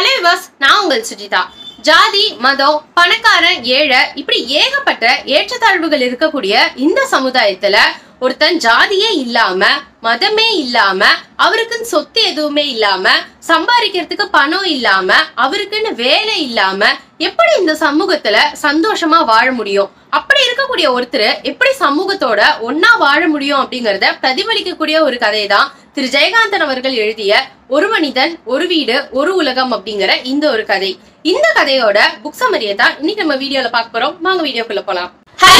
Hello viewers, நான் உங்கள் சுஜிதா. ஜாதி, மதம், பணக்காரன், ஏழை இப்படி ஏகப்பட்ட ஏற்றத்தாழ்வுகள் இருக்கக்கூடிய இந்த சமுதாயத்துல ஒருத்தன் ஜாதியே இல்லாம, மதமே இல்லாம, அவருக்குன்னு சொத்து எதுவுமே இல்லாம, சம்பாதிக்கிறதுக்கு பணம் இல்லாம, அவருக்குன்னு வேலை இல்லாம எப்படி இந்த சமூகத்துல சந்தோஷமா வாழ முடியும்? அப்படி இருக்கக்கூடிய ஒருத்தர் எப்படி சமூகத்தோட ஒன்னா வாழ முடியும் அப்படிங்கறத பிரதிபலிக்கக்கூடிய ஒரு கதை தான் திரு ஜெயகாந்தன் அவர்கள் எழுதிய ஒரு மனிதன் ஒரு வீடு ஒரு உலகம் அப்படிங்கிற இந்த ஒரு கதை. இந்த கதையோட புக் சம்மரியை தான் இன்னைக்கு நம்ம வீடியோல பார்க்க போறோம். வாங்க வீடியோக்குள்ள போலாம்.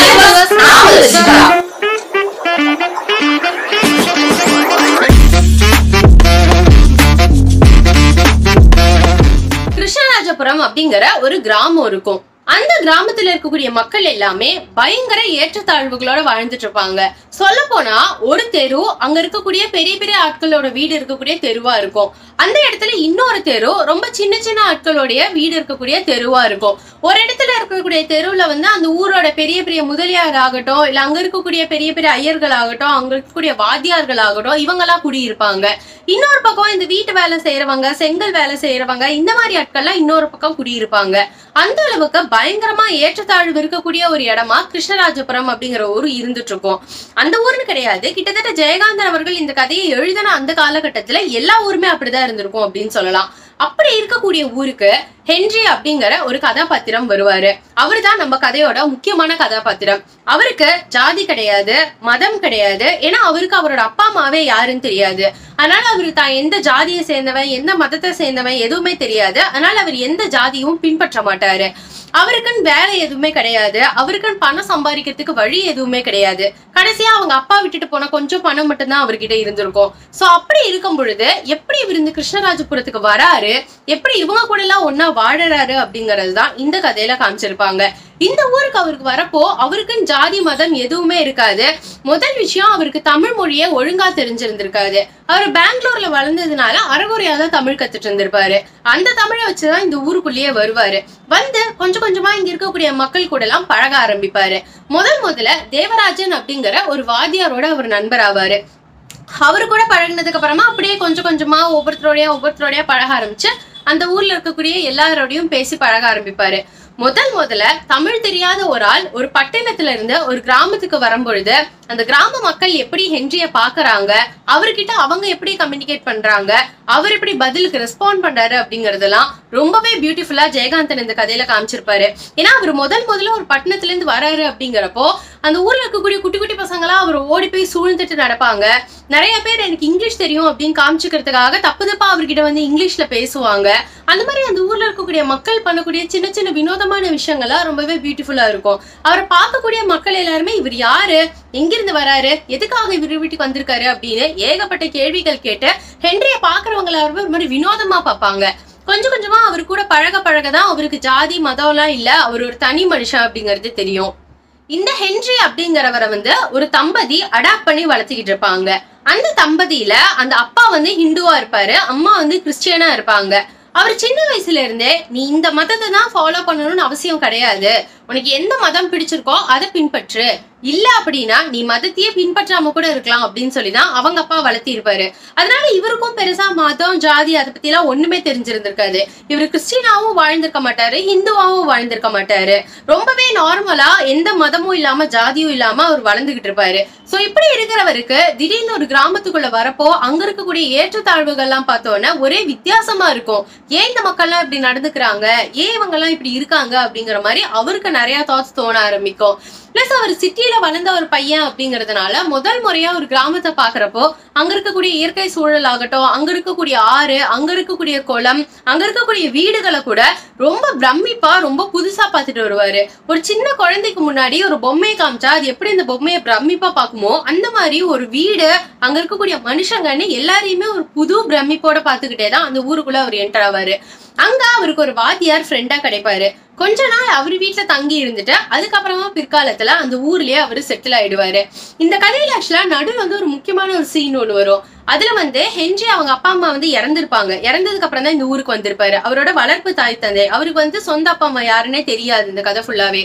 கிருஷ்ணராஜபுரம் அப்படிங்கிற ஒரு கிராமம் இருக்கும். அந்த கிராமத்துல இருக்கக்கூடிய மக்கள் எல்லாமே பயங்கர ஏற்றத்தாழ்வுகளோட வாழ்ந்துட்டு இருப்பாங்க. சொல்ல போனா ஒரு தெரு அங்க இருக்கக்கூடிய பெரிய பெரிய ஆட்களோட வீடு இருக்கக்கூடிய தெருவா இருக்கும். அந்த இடத்துல இன்னொரு தெரு ரொம்ப சின்ன சின்ன ஆட்களுடைய வீடு இருக்கக்கூடிய தெருவா இருக்கும். ஒரு இடத்துல இருக்கக்கூடிய தெருவுல அந்த ஊரோட பெரிய பெரிய முதலியார் ஆகட்டும், இல்ல அங்க இருக்கக்கூடிய பெரிய பெரிய ஐயர்கள் ஆகட்டும், அங்க இருக்கக்கூடிய வாத்தியார்கள் ஆகட்டும், இவங்கெல்லாம் குடியிருப்பாங்க. இன்னொரு பக்கம் இந்த வீட்டு வேலை செய்யறவங்க, செங்கல் வேலை செய்யறவங்க, இந்த மாதிரி ஆட்கள்லாம் இன்னொரு பக்கம் குடியிருப்பாங்க. அந்த அளவுக்கு பயங்கரமா ஏற்றத்தாழ்வு இருக்கக்கூடிய ஒரு இடமா கிருஷ்ணராஜபுரம் அப்படிங்கிற ஊர் இருந்துட்டு இருக்கும். அந்த ஊர்னு கிடையாது, கிட்டத்தட்ட ஜெயகாந்தன் அவர்கள் இந்த கதையை எழுதின அந்த காலகட்டத்துல எல்லா ஊருமே அப்படிதான் இருந்திருக்கும் அப்படின்னு சொல்லலாம். அப்படி இருக்கக்கூடிய ஊருக்கு ஹென்றி அப்படிங்கிற ஒரு கதாபாத்திரம் வருவாரு. அவருதான் நம்ம கதையோட முக்கியமான கதாபாத்திரம். அவருக்கு ஜாதி கிடையாது, மதம் கிடையாது. ஏன்னா அவருக்கு அவரோட அப்பா அம்மாவே யாருன்னு தெரியாது. அதனால அவரு தான் எந்த ஜாதியை சேர்ந்தவன், எந்த மதத்தை சேர்ந்தவன் எதுவுமே தெரியாது. அதனால அவர் எந்த ஜாதியும் பின்பற்ற மாட்டாரு. அவருக்குன்னு வேலை எதுவுமே கிடையாது. அவருக்குன்னு பணம் சம்பாதிக்கிறதுக்கு வழி எதுவுமே கிடையாது. கடைசியா அவங்க அப்பா விட்டுட்டு போன கொஞ்சம் பணம் மட்டும்தான் அவர்கிட்ட இருந்திருக்கும். சோ அப்படி இருக்கும் பொழுது எப்படி இவர் இந்த கிருஷ்ணராஜபுரத்துக்கு வராரு, எப்படி இவங்க கூட எல்லாம் ஒன்னா வாழறாரு அப்படிங்கறதுதான் இந்த கதையில காமிச்சிருப்பாங்க. இந்த ஊருக்கு அவருக்கு வரப்போ அவருக்குன்னு ஜாதி மதம் எதுவுமே இருக்காது. முதல் விஷயம், அவருக்கு தமிழ் மொழியை ஒழுங்கா தெரிஞ்சிருந்திருக்காது. அவர் பெங்களூர்ல வளர்ந்ததுனால அரைகுறையாதான் தமிழ் கத்துட்டு இருந்திருப்பாரு. அந்த தமிழை வச்சுதான் இந்த ஊருக்குள்ளேயே வருவாரு. கொஞ்சம் கொஞ்சமா இங்க இருக்கக்கூடிய மக்கள் கூட எல்லாம் பழக ஆரம்பிப்பாரு. முதல்ல தேவராஜன் அப்படிங்கிற ஒரு வாத்தியாரோட அவர் நண்பர் ஆவாரு. அவரு கூட பழகினதுக்கு அப்புறமா அப்படியே கொஞ்சம் கொஞ்சமா ஒவ்வொருத்தரோடய பழக ஆரம்பிச்சு அந்த ஊர்ல இருக்கக்கூடிய எல்லாரோடையும் பேசி பழக ஆரம்பிப்பாரு. முதல்ல தமிழ் தெரியாத ஒரு ஆள் ஒரு பட்டணத்துல இருந்து ஒரு கிராமத்துக்கு வரும்பொழுது அந்த கிராம மக்கள் எப்படி ஹென்ரிய பாக்குறாங்க, அவர்கிட்ட அவங்க எப்படி கம்யூனிகேட் பண்றாங்க, அவர் எப்படி பதிலுக்கு ரெஸ்பாண்ட் பண்றாரு அப்படிங்கறதெல்லாம் ரொம்பவே பியூட்டிஃபுல்லா ஜெயகாந்தன் இந்த கதையில காமிச்சிருப்பாரு. ஏன்னா அவர் முதல்ல ஒரு பட்டணத்துல இருந்து வராரு அப்படிங்கிறப்போ அந்த ஊர்ல இருக்கக்கூடிய குட்டி குட்டி பசங்களாம் அவர் ஓடி போய் சூழ்ந்துட்டு நடப்பாங்க. நிறைய பேர் எனக்கு இங்கிலீஷ் தெரியும் அப்படின்னு காமிச்சுக்கிறதுக்காக தப்பு அவர்கிட்ட இங்கிலீஷ்ல பேசுவாங்க. அந்த மாதிரி அந்த ஊர்ல இருக்கக்கூடிய மக்கள் பண்ணக்கூடிய சின்ன சின்ன வினோதமான விஷயங்கள்லாம் ரொம்பவே பியூட்டிஃபுல்லா இருக்கும். அவரை பார்க்கக்கூடிய மக்கள் எல்லாருமே இவர் யாரு, எங்கிருந்து வராரு, எதுக்காக இவர் வீட்டுக்கு வந்திருக்காரு அப்படின்னு ஏகப்பட்ட கேள்விகள் கேட்டு ஹென்ரிய பாக்குறவங்க எல்லாருமே ஒரு மாதிரி வினோதமா பார்ப்பாங்க. கொஞ்சம் கொஞ்சமா அவர் கூட பழகதான் அவருக்கு ஜாதி மதம் எல்லாம் இல்ல, அவர் ஒரு தனி மனுஷன் அப்படிங்கிறது தெரியும். இந்த ஹென்றி அப்படிங்கிறவரை ஒரு தம்பதி அடாப்ட் பண்ணி வளர்த்துக்கிட்டு இருப்பாங்க. அந்த தம்பதியில அந்த அப்பா ஹிந்துவா இருப்பாரு, அம்மா கிறிஸ்டியனா இருப்பாங்க. அவர் சின்ன வயசுல இருந்தே நீ இந்த மதத்தை தான் ஃபாலோ பண்ணணும்னு அவசியம் கிடையாது, உனக்கு எந்த மதம் பிடிச்சிருக்கோ அதை பின்பற்று, இல்ல அப்படின்னா நீ மதத்தையே பின்பற்றாம கூட இருக்கலாம் அப்படின்னு சொல்லிதான் அவங்க அப்பா வளர்த்தி இருப்பாரு. அதனால இவருக்கும் பெருசா மதம் ஜாதி அதை பத்தி எல்லாம் ஒண்ணுமே தெரிஞ்சிருந்திருக்காது. இவரு கிறிஸ்டினாவும் வாழ்ந்திருக்க மாட்டாரு, ஹிந்துவாவும் வாழ்ந்திருக்க மாட்டாரு. ரொம்பவே நார்மலா எந்த மதமும் இல்லாம ஜாதியும் இல்லாம அவர் வளர்ந்துகிட்டு இருப்பாரு. சோ இப்படி இருக்கிறவருக்கு திடீர்னு ஒரு கிராமத்துக்குள்ள வரப்போ அங்க இருக்கக்கூடிய ஏற்றத்தாழ்வுகள் எல்லாம் பார்த்தோன்னா ஒரே வித்தியாசமா இருக்கும். ஏன் இந்த மக்கள் எல்லாம் இப்படி நடந்துக்கிறாங்க, ஏன் இவங்க எல்லாம் இப்படி இருக்காங்க அப்படிங்கிற மாதிரி அவருக்கு நிறைய தாட்ஸ் தோண ஆரம்பிக்கும். பிளஸ் அவர் சிட்டியில வளர்ந்த ஒரு பையன் அப்படிங்கறதுனால முதல் முறையா ஒரு கிராமத்தை பாக்குறப்போ அங்க இருக்கக்கூடிய இயற்கை சூழல் ஆகட்டும், அங்க இருக்கக்கூடிய ஆறு, அங்க இருக்கக்கூடிய குளம், அங்க இருக்கக்கூடிய வீடுகளை கூட ரொம்ப பிரமிப்பா ரொம்ப புதுசா பாத்துட்டு வருவாரு. ஒரு சின்ன குழந்தைக்கு முன்னாடி ஒரு பொம்மையை காமிச்சா அது எப்படி இந்த பொம்மையை பிரமிப்பா பாக்குமோ அந்த மாதிரி ஒரு வீடு, அங்க இருக்கக்கூடிய மனுஷங்கன்னு எல்லாரையுமே ஒரு புது பிரமிப்போட பாத்துக்கிட்டேதான் அந்த ஊருக்குள்ள அவர் என்டர் ஆவாரு. அங்க அவருக்கு ஒரு வாத்தியார் ஃப்ரெண்டா கிடைப்பாரு. கொஞ்ச நாள் அவர் வீட்டுல தங்கி இருந்துட்டு அதுக்கப்புறமா பிற்காலத்துல அந்த ஊர்லயே அவரு செட்டில் ஆயிடுவாரு. இந்த கதையில ஆக்சுவலா நடுவில் ஒரு முக்கியமான ஒரு சீன் ஒண்ணு வரும். அதுல ஹென்றி அவங்க அப்பா அம்மா இறந்திருப்பாங்க. இறந்ததுக்கு அப்புறம் தான் இந்த ஊருக்கு வந்திருப்பாரு. அவரோட வளர்ப்பு தாய் தந்தை அவருக்கு சொந்த அப்பா அம்மா யாருன்னே தெரியாது இந்த கதை ஃபுல்லாவே.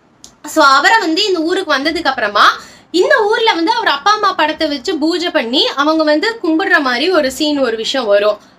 சோ அவரை இந்த ஊருக்கு வந்ததுக்கு அப்புறமா இந்த ஊர்ல அவர் அப்பா அம்மா படத்தை வச்சு பூஜை பண்ணி அவங்க கும்பிடுற மாதிரி ஒரு சீன் ஒரு விஷயம் வரும்.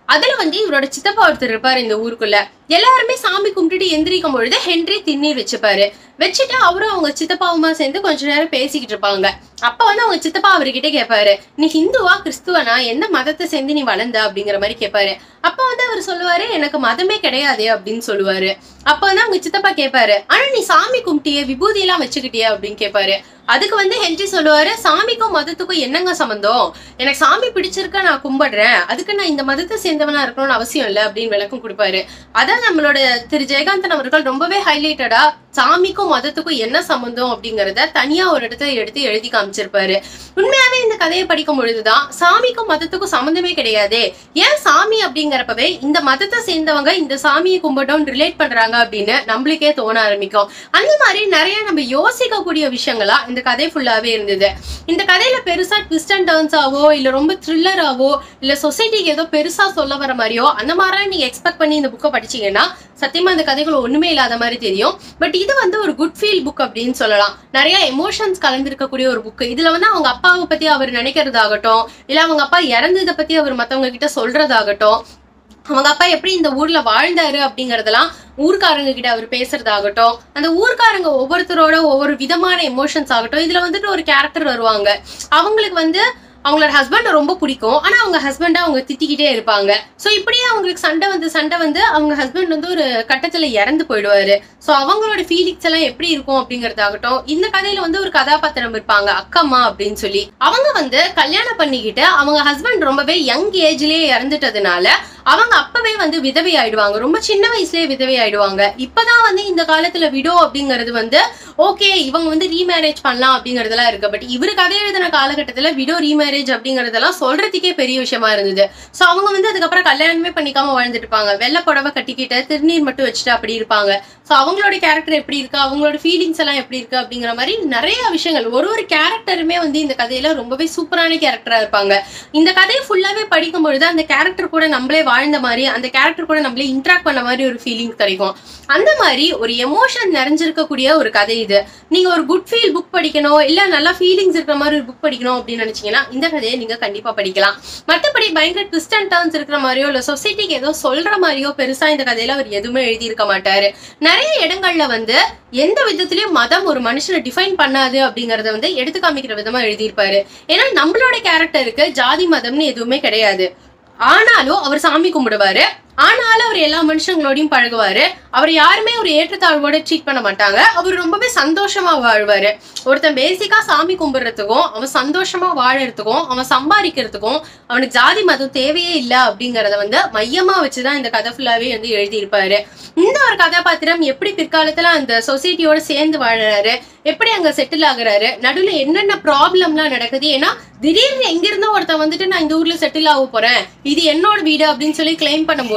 அதுல வந்து இவரோட சித்தப்பா ஒருத்தர் இருப்பாரு இந்த ஊருக்குள்ள. எல்லாருமே சாமி கும்பிட்டுட்டு எந்திரிக்கும் பொழுது ஹென்றி திண்ணீர் வச்சுப்பாரு. வச்சுட்டு அவரும் அவங்க சித்தப்பாவுமா சேர்ந்து கொஞ்ச நேரம் பேசிக்கிட்டு இருப்பாங்க. அப்ப வந்து அவங்க சித்தப்பா அவர்கிட்ட கேட்பாரு, நீ ஹிந்துவா கிறிஸ்துவனா, எந்த மதத்தை சேர்ந்து நீ வளர்ந்த அப்படிங்கிற மாதிரி கேட்பாரு. அப்ப வந்து அவர் சொல்லுவாரு, எனக்கு மதமே கிடையாது அப்படின்னு சொல்லுவாரு. அப்ப வந்து அவங்க சித்தப்பா கேட்பாரு, ஆனா நீ சாமி கும்பிட்டியே, விபூதி எல்லாம் வச்சுக்கிட்டியே அப்படின்னு கேட்பாரு. அதுக்கு வந்து ஹென்றி சொல்லுவாரு, சாமிக்கும் மதத்துக்கும் என்னங்க சம்பந்தம், எனக்கு சாமி பிடிச்சிருக்க நான் கும்பிடுறேன், அதுக்கு நான் இந்த மதத்தை சேர்ந்தவனா இருக்கணும்னு அவசியம் இல்லை அப்படின்னு விளக்கம் கொடுப்பாரு. அதான் நம்மளோட திரு ஜெயகாந்தன் அவர்கள் ரொம்பவே ஹைலைட்டடா சாமிக்கும் மதத்துக்கும் என்ன சம்பந்தம் அப்படிங்கறத தனியா ஒரு இடத்துல எடுத்து எழுதி காமிச்சிருப்பாரு. உண்மையாவே இந்த கதையை படிக்கும் பொழுதுதான் சாமிக்கும் மதத்துக்கும் சம்பந்தமே கிடையாது, ஏன் சாமி அப்படிங்கிறப்பவே இந்த மதத்தை சேர்ந்தவங்க இந்த சாமியை கும்பிட்டோம் ரிலேட் பண்றாங்க அப்படின்னு நம்மளுக்கே தோண ஆரம்பிக்கும். அந்த மாதிரி நிறைய நம்ம யோசிக்கக்கூடிய விஷயங்களா இந்த கதை ஃபுல்லாவே இருந்தது. இந்த கதையில பெருசா ட்விஸ்ட் அண்ட் டர்ன்ஸ் ஆவோ இல்ல ரொம்ப த்ரில்லராவோ இல்ல சொசைட்டிக்கு ஏதோ பெருசா சொல்ல வர மாதிரியோ அந்த மாதிரி நீங்க எக்ஸ்பெக்ட் பண்ணி இந்த புக்கை படிச்சீங்கன்னா சத்தியமா இந்த கதைகள் ஒண்ணுமே இல்லாத மாதிரி தெரியும். பட் இது வந்து ஒரு குட் ஃபீல் புக் அப்படின்னு சொல்லலாம். நிறைய எமோஷன்ஸ் கலந்துருக்கக்கூடிய ஒரு புக். இதுல வந்து அவங்க அப்பாவை பத்தி அவர் நினைக்கிறதாகட்டும், இல்ல அவங்க அப்பா இறந்ததை பத்தி அவர் மத்தவங்க கிட்ட சொல்றதாகட்டும், அவங்க அப்பா எப்படி இந்த ஊர்ல வாழ்ந்தாரு அப்படிங்கறதெல்லாம் ஊர்க்காரங்க கிட்ட அவர் பேசுறதாகட்டும், அந்த ஊர்க்காரங்க ஒவ்வொருத்தரோட ஒவ்வொரு விதமான எமோஷன்ஸ் ஆகட்டும். இதுல வந்துட்டு ஒரு கேரக்டர் வருவாங்க, அவங்களுக்கு வந்து அவங்களோட ஹஸ்பண்ட் ரொம்ப பிடிக்கும், ஆனா அவங்க ஹஸ்பண்டை அவங்க திட்டிக்கிட்டே இருப்பாங்க. சோ இப்படியே அவங்களுக்கு சண்டை வந்து அவங்க ஹஸ்பண்ட் வந்து ஒரு கட்டத்துல இறந்து போயிடுவாரு. சோ அவங்களோட ஃபீலிங்ஸ் எல்லாம் எப்படி இருக்கும் அப்படிங்கறதாகட்டும். இந்த கதையில வந்து ஒரு கதாபாத்திரம் இருப்பாங்க அக்கம்மா அப்படின்னு சொல்லி. அவங்க வந்து கல்யாணம் பண்ணிக்கிட்டு அவங்க ஹஸ்பண்ட் ரொம்பவே யங் ஏஜ்லயே இறந்துட்டதுனால அவங்க அப்பவே வந்து விதவை ஆயிடுவாங்க, ரொம்ப சின்ன வயசுலயே விதவை ஆயிடுவாங்க. இப்பதான் வந்து இந்த காலத்துல விடோ அப்படிங்கிறது வந்து ஓகே இவங்க வந்து ரீமேரேஜ் பண்ணலாம் அப்படிங்கறதெல்லாம் இருக்கு. பட் இவரு கதை எழுதின காலகட்டத்துல விடோ ரீமேரேஜ் அப்படிங்கறதெல்லாம் சொல்றதுக்கே பெரிய விஷயமா இருந்தது. சோ அவங்க வந்து அதுக்கப்புறம் கல்யாணமே பண்ணிக்காம வாழ்ந்துட்டு இருப்பாங்க, வெள்ளை புடவை கட்டிக்கிட்டு திருநீர் மட்டும் வச்சுட்டு அப்படி இருப்பாங்க. சோ அவங்களோட கேரக்டர் எப்படி இருக்கு, அவங்களோட ஃபீலிங்ஸ் எல்லாம் எப்படி இருக்கு அப்படிங்கிற மாதிரி நிறைய விஷயங்கள், ஒரு கேரக்டருமே வந்து இந்த கதையில ரொம்பவே சூப்பரான கேரக்டரா இருப்பாங்க. இந்த கதையை ஃபுல்லாவே படிக்கும் பொழுது அந்த கேரக்டர் கூட நம்மளே வாழ்ந்த மாதிரி, அந்த கேரக்டர் கூட நம்மளே இன்ட்ராக்ட் பண்ண மாதிரி ஒரு ஃபீலிங் கிடைக்கும். அந்த மாதிரி ஒரு எமோஷன் நிறைஞ்சிருக்கக்கூடிய ஒரு கதை இது. நீங்க ஒரு குட் ஃபீல் புக் படிக்கணும், இல்ல நல்லா ஃபீலிங்ஸ் இருக்கிற மாதிரி ஒரு புக் படிக்கணும் அப்படின்னு நினைச்சீங்கன்னா இந்த கதையை நீங்க கண்டிப்பா படிக்கலாம். மற்றபடி பயங்கர ட்விஸ்ட் அண்ட் டர்ன்ஸ் இருக்கிற மாதிரியோ இல்ல சொசைட்டிக்கு ஏதோ சொல்ற மாதிரியோ பெருசா இந்த கதையில அவர் எதுவுமே எழுதி இருக்க மாட்டாரு. நிறைய இடங்கள்ல வந்து எந்த விதத்திலயும் மதம் ஒரு மனுஷனை டிஃபைன் பண்ணாது அப்படிங்கறத வந்து எடுத்து காமிக்கிற விதமா எழுதியிருப்பாரு. ஏன்னா நம்மளோட கேரக்டருக்கு ஜாதி மதம்னு எதுவுமே கிடையாது. ஆனாலும் அவர் சாமி கும்பிடுவாரு, ஆனாலும் அவர் எல்லா மனுஷங்களோடையும் பழகுவாரு, அவர் யாருமே ஒரு ஏற்றத்தாழ்வோட ட்ரீட் பண்ண மாட்டாங்க, அவர் ரொம்பவே சந்தோஷமா வாழ்வாரு. ஒருத்தன் பேசிக்கா சாமி கும்பிடுறதுக்கும் அவன் சந்தோஷமா வாழறதுக்கும் அவன் சம்பாதிக்கிறதுக்கும் அவனுக்கு ஜாதி மதம் தேவையே இல்லை அப்படிங்கறத வந்து மையமா வச்சுதான் இந்த கதை ஃபுல்லாவே வந்து எழுதியிருப்பாரு. இந்த ஒரு கதாபாத்திரம் எப்படி பிற்காலத்துல அந்த சொசைட்டியோட சேர்ந்து வாழறாரு, எப்படி அங்க செட்டில் ஆகுறாரு, நடுவுல என்னென்ன ப்ராப்ளம்லாம் நடக்குது. ஏன்னா திடீர்னு எங்கிருந்தோ ஒருத்தன் வந்துட்டு நான் இந்த ஊர்ல செட்டில் ஆக போறேன், இது என்னோட வீடு அப்படின்னு சொல்லி கிளைம் பண்ணும்போது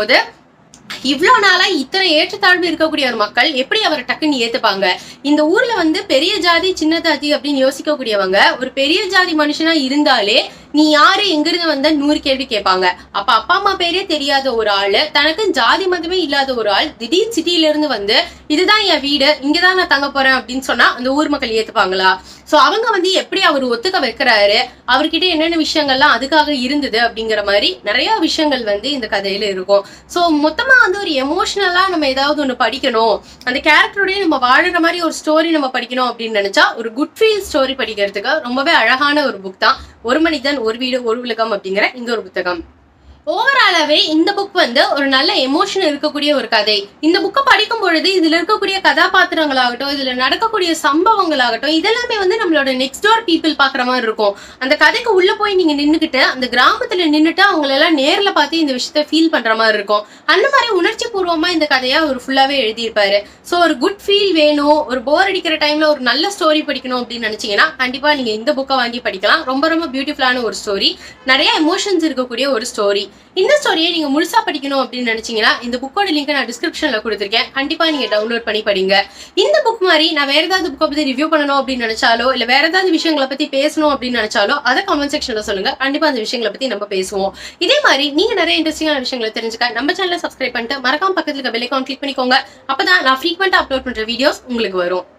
இவ்வளவு நாளா இத்தனை ஏற்றத்தாழ்வு இருக்கக்கூடிய ஒரு மக்கள் எப்படி அவரை டக்குன்னு ஏத்துப்பாங்க. இந்த ஊர்ல வந்து பெரிய ஜாதி சின்ன ஜாதி அப்படின்னு யோசிக்கக்கூடியவங்க ஒரு பெரிய ஜாதி மனுஷனா இருந்தாலே நீ யாரு எங்கிருந்து வந்த 100 கேள்வி கேட்பாங்க. அப்ப அப்பா அம்மா பேரே தெரியாத ஒரு ஆளு, தனக்கு ஜாதி மதமே இல்லாத ஒரு ஆள் திடீர் சிட்டில இருந்து வந்து இதுதான் என் வீடு, இங்கதான் நான் தங்க போறேன் அப்படின்னு சொன்னா அந்த ஊர் மக்கள் ஏத்துப்பாங்களா? சோ அவங்க வந்து எப்படி அவர் ஒத்துக்க வைக்கிறாரு, அவர்கிட்ட என்னென்ன விஷயங்கள்லாம் அதுக்காக இருந்தது அப்படிங்கிற மாதிரி நிறைய விஷயங்கள் வந்து இந்த கதையில இருக்கும். சோ மொத்தமா வந்து ஒரு எமோஷனலா நம்ம ஏதாவது ஒண்ணு படிக்கணும், அந்த கேரக்டரோடய நம்ம வாழற மாதிரி ஒரு ஸ்டோரி நம்ம படிக்கணும் அப்படின்னு நினைச்சா ஒரு குட் ஃபீல் ஸ்டோரி படிக்கிறதுக்கு ரொம்பவே அழகான ஒரு புக் தான் ஒரு மனிதன் ஒரு வீடு ஒரு உலகம் அப்படிங்கிற இந்த ஒரு புத்தகம். ஓவராலாவே இந்த புக் வந்து ஒரு நல்ல எமோஷன் இருக்கக்கூடிய ஒரு கதை. இந்த புக்கை படிக்கும் பொழுது இதுல இருக்கக்கூடிய கதாபாத்திரங்களாகட்டும், இதுல நடக்கக்கூடிய சம்பவங்களாகட்டும், இதெல்லாமே வந்து நம்மளோட நெக்ஸ்ட் டோர் பீப்புள் பாக்குற மாதிரி இருக்கும். அந்த கதைக்கு உள்ள போய் நீங்க நின்னுக்கிட்டு அந்த கிராமத்துல நின்னுட்டு அவங்களெல்லாம் நேர்ல பார்த்து இந்த விஷயத்த ஃபீல் பண்ற மாதிரி இருக்கும். அந்த மாதிரி உணர்ச்சி பூர்வமா இந்த கதையா ஒரு ஃபுல்லாவே எழுதியிருப்பாரு. சோ ஒரு குட் ஃபீல் வேணும், ஒரு போர் அடிக்கிற டைம்ல ஒரு நல்ல ஸ்டோரி படிக்கணும் அப்படின்னு நினைச்சீங்கன்னா கண்டிப்பா நீங்க இந்த புக்கை வாங்கி படிக்கலாம். ரொம்ப ரொம்ப பியூட்டிஃபுல்லான ஒரு ஸ்டோரி, நிறைய எமோஷன்ஸ் இருக்கக்கூடிய ஒரு ஸ்டோரி. இந்த ஸ்டோரியை நீங்க முழுசா படிக்கணும் அப்படின்னு நினைச்சீங்கன்னா இந்த புக்கோட லிங்க் நான் டிஸ்கிரிப்ஷன்ல கொடுத்திருக்கேன், கண்டிப்பா நீங்க டவுன்லோட் பண்ணி படிங்க. இந்த புக் மாதிரி நான் வேற ஏதாவது புக்கை பத்தி ரிவ்யூ பண்ணணும் அப்படின்னு நினைச்சாலோ இல்ல வேற ஏதாவது விஷயங்களை பத்தி பேசணும் அப்படின்னு நினைச்சாலோ அதை கமெண்ட் செக்ஷன்ல சொல்லுங்க, கண்டிப்பா அந்த விஷயங்களை பத்தி நம்ம பேசுவோம். இதே மாதிரி நீங்க நிறைய இன்ட்ரெஸ்டிங்கான விஷயங்களை தெரிஞ்சுக்க நம்ம சேனலை சப்ஸ்கிரைப் பண்ணிட்டு மறக்காம பக்கத்துல பெல் ஐகான் கிளிக் பண்ணிக்கோங்க. அப்பதான் நான் ஃப்ரீக்வெண்டா அப்லோட் பண்ற வீடியோஸ் உங்களுக்கு வரும்.